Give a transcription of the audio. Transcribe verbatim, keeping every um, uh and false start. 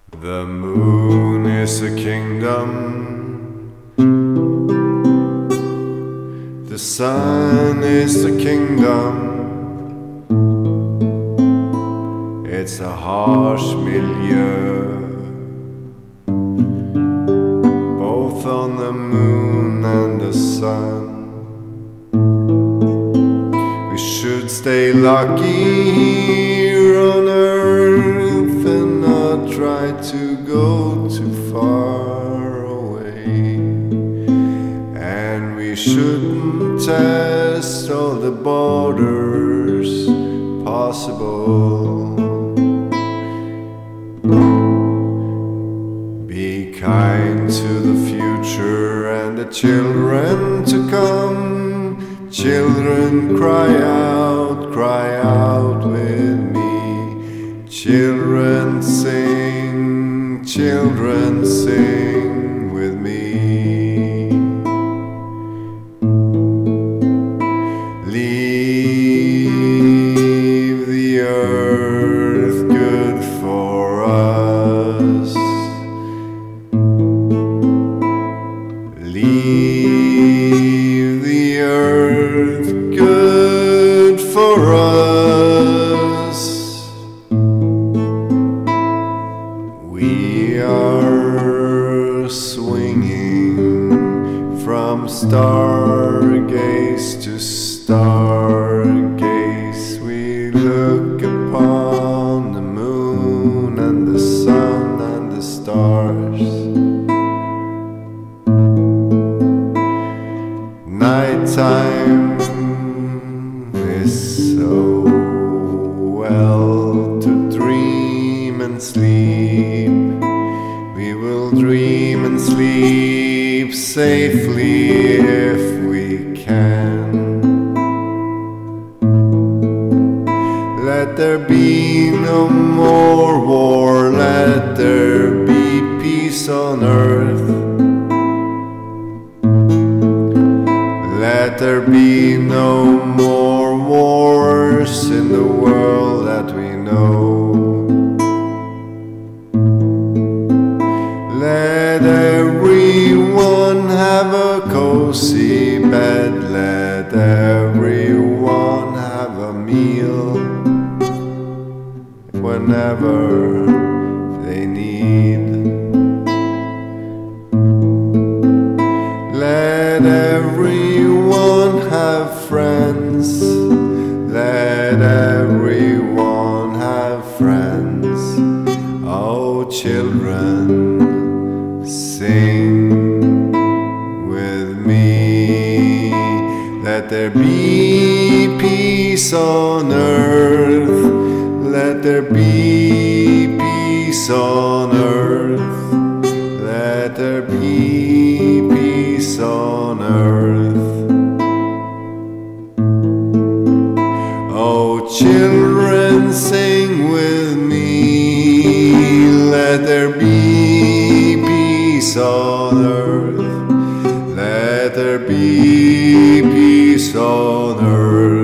The moon is a kingdom, the sun is a kingdom. It's a harsh milieu, both on the moon and the sun. We should stay lucky here on earth and not try to go too far away. And we shouldn't test all the borders possible. Be kind to the future and the children to come. Children, cry out, cry out with me. Children, sing, children, sing with me. Leave the earth good for us. Leave the earth good for us. We are swinging from stargaze to stargaze. We look upon the moon and the sun and the stars. Nighttime is so well to dream and sleep. We will dream and sleep safely if we can. Let there be no more war, let there be peace on earth. Let there be no more wars in the world that we know. Let everyone have a cozy bed. Let everyone have a meal whenever they need. Let everyone have friends. Let everyone have friends. Oh, children, sing with me. Let there be peace on earth. Let there be peace on earth. Let there be peace on earth. Oh, children, sing with me. Let there be peace on earth. Let there be peace on earth.